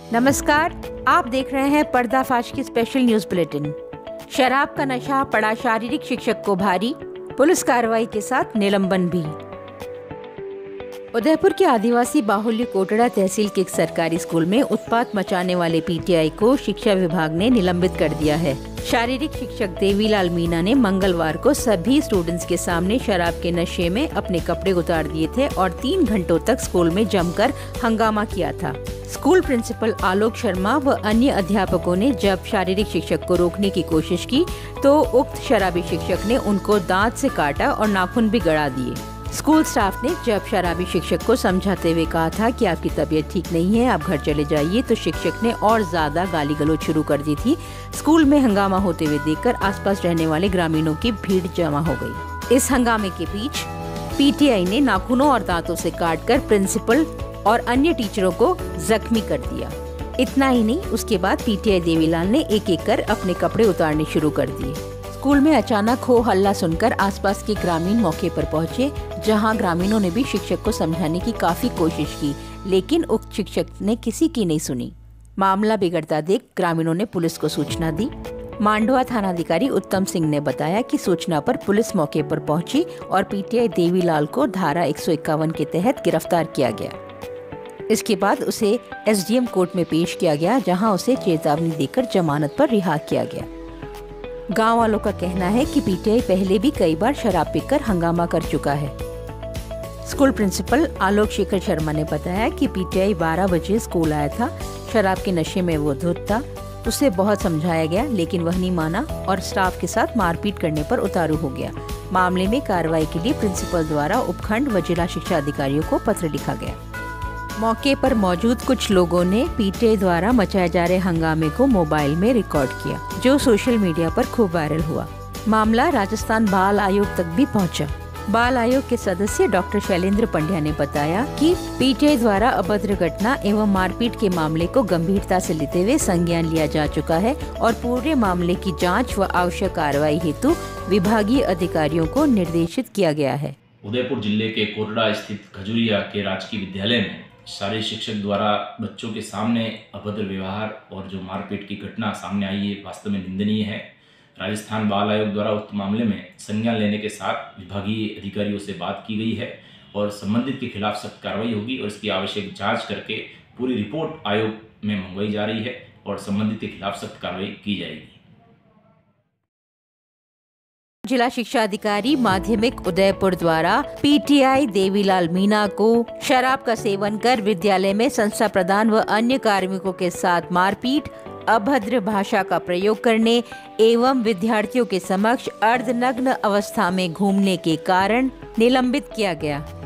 नमस्कार, आप देख रहे हैं पर्दाफाश की स्पेशल न्यूज बुलेटिन। शराब का नशा पड़ा शारीरिक शिक्षक को भारी, पुलिस कार्रवाई के साथ निलंबन भी। उदयपुर के आदिवासी बाहुल्य कोटड़ा तहसील के एक सरकारी स्कूल में उत्पात मचाने वाले पीटीआई को शिक्षा विभाग ने निलंबित कर दिया है। शारीरिक शिक्षक देवीलाल मीणा ने मंगलवार को सभी स्टूडेंट्स के सामने शराब के नशे में अपने कपड़े उतार दिए थे और 3 घंटों तक स्कूल में जमकर हंगामा किया था। स्कूल प्रिंसिपल आलोक शर्मा व अन्य अध्यापकों ने जब शारीरिक शिक्षक को रोकने की कोशिश की तो उक्त शराबी शिक्षक ने उनको दांत से काटा और नाखून भी गड़ा दिए। स्कूल स्टाफ ने जब शराबी शिक्षक को समझाते हुए कहा था कि आपकी तबीयत ठीक नहीं है, आप घर चले जाइए, तो शिक्षक ने और ज्यादा गाली गलौज शुरू कर दी थी। स्कूल में हंगामा होते हुए देखकर आसपास रहने वाले ग्रामीणों की भीड़ जमा हो गई। इस हंगामे के बीच पीटीआई ने नाखूनों और दांतों से काटकर प्रिंसिपल और अन्य टीचरों को जख्मी कर दिया। इतना ही नहीं, उसके बाद पीटीआई देवीलाल ने एक एक कर अपने कपड़े उतारने शुरू कर दिए। स्कूल में अचानक हो हल्ला सुनकर आसपास के ग्रामीण मौके पर पहुंचे, जहां ग्रामीणों ने भी शिक्षक को समझाने की काफी कोशिश की, लेकिन उक्त शिक्षक ने किसी की नहीं सुनी। मामला बिगड़ता देख ग्रामीणों ने पुलिस को सूचना दी। मांडवा थानाधिकारी उत्तम सिंह ने बताया कि सूचना पर पुलिस मौके पर पहुंची और पीटीआई देवीलाल को धारा 151 के तहत गिरफ्तार किया गया। इसके बाद उसे एसडीएम कोर्ट में पेश किया गया, जहां उसे चेतावनी देकर जमानत पर रिहा किया गया। गांव वालों का कहना है कि पीटीआई पहले भी कई बार शराब पीकर हंगामा कर चुका है। स्कूल प्रिंसिपल आलोक शेखर शर्मा ने बताया कि पीटीआई 12 बजे स्कूल आया था। शराब के नशे में वो धुत था। उसे बहुत समझाया गया, लेकिन वह नहीं माना और स्टाफ के साथ मारपीट करने पर उतारू हो गया। मामले में कार्रवाई के लिए प्रिंसिपल द्वारा उपखंड व जिला शिक्षा अधिकारियों को पत्र लिखा गया। मौके पर मौजूद कुछ लोगों ने पीटीआई द्वारा मचाए जा रहे हंगामे को मोबाइल में रिकॉर्ड किया, जो सोशल मीडिया पर खूब वायरल हुआ। मामला राजस्थान बाल आयोग तक भी पहुंचा। बाल आयोग के सदस्य डॉक्टर शैलेंद्र पंड्या ने बताया कि पीटीआई द्वारा अभद्र घटना एवं मारपीट के मामले को गंभीरता से लेते हुए संज्ञान लिया जा चुका है और पूरे मामले की जांच व आवश्यक कार्रवाई हेतु विभागीय अधिकारियों को निर्देशित किया गया है। उदयपुर जिले के कोटड़ा स्थित खजूरिया के राजकीय विद्यालय में शारीरिक शिक्षक द्वारा बच्चों के सामने अभद्र व्यवहार और जो मारपीट की घटना सामने आई है, वास्तव में निंदनीय है। राजस्थान बाल आयोग द्वारा उक्त मामले में संज्ञान लेने के साथ विभागीय अधिकारियों से बात की गई है और संबंधित के खिलाफ सख्त कार्रवाई होगी और इसकी आवश्यक जांच करके पूरी रिपोर्ट आयोग में मंगवाई जा रही है और संबंधित के खिलाफ सख्त कार्रवाई की जाएगी। जिला शिक्षा अधिकारी माध्यमिक उदयपुर द्वारा पीटीआई देवीलाल मीणा को शराब का सेवन कर विद्यालय में संस्था प्रधान व अन्य कार्मिकों के साथ मारपीट, अभद्र भाषा का प्रयोग करने एवं विद्यार्थियों के समक्ष अर्धनग्न अवस्था में घूमने के कारण निलंबित किया गया।